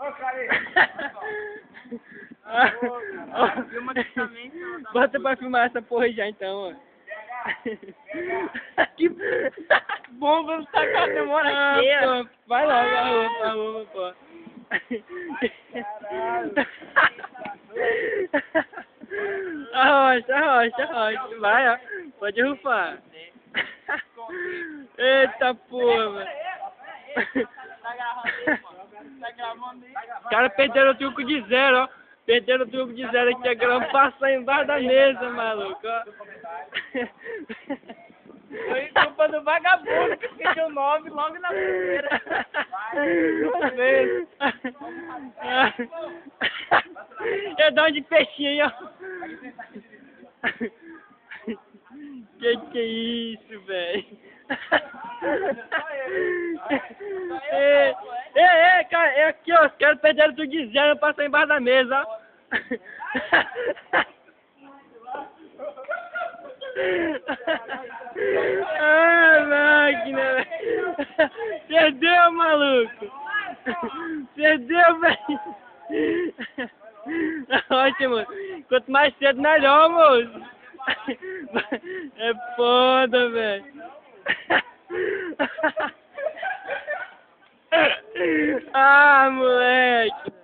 Bota pra filmar essa porra já então, ó. Que bomba não tá com a memória cheia. Pô, vai logo, arruma, pô. Arrocha. Vai, ó. Pode rufar. Eita porra, mano. Tá gravando aí? Os caras perderam o truco de zero, ó. Perderam o truco de zero aqui, a grama passar embaixo da mesa, maluco, ó. Foi culpa do vagabundo que esqueceu o nome logo na primeira. Duas vezes. Eu dou de peixinho aí, ó. Que é isso, velho? Cara, é aqui, ó. Os caras perderam tudo de zero, passar embaixo da mesa, ó. Ah, máquina, velho. Perdeu, maluco. Perdeu, velho. Ótimo. Quanto mais cedo, melhor, moço. É foda, velho. Ah, moleque.